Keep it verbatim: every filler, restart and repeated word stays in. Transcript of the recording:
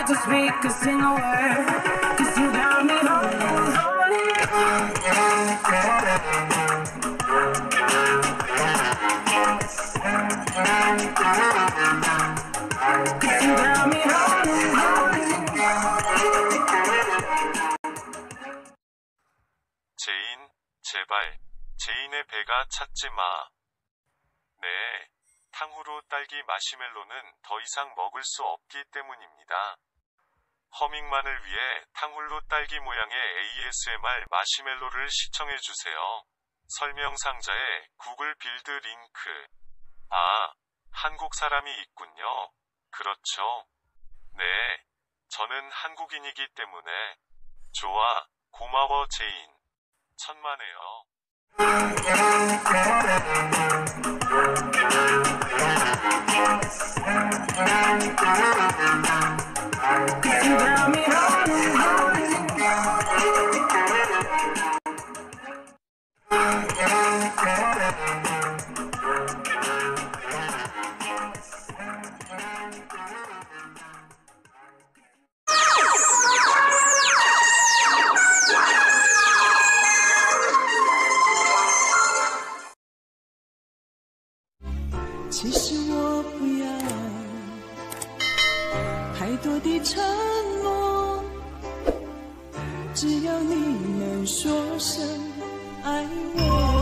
to speak a single word, 'cause you got me holding, holding. Cause you got me holding, holding. 제인, 제발, 제인의 배가 찼지 마. 네, 탕후루 딸기 마시멜로는 더 이상 먹을 수 없기 때문입니다. 허밍만을 위해 탕후루 딸기 모양의 에이에스엠알 마시멜로를 시청해주세요. 설명 상자에 구글 빌드 링크. 아, 한국 사람이 있군요. 그렇죠. 네, 저는 한국인이기 때문에. 좋아, 고마워 제인. 천만에요. 其实我不要太多的承诺，只要你能说声爱我。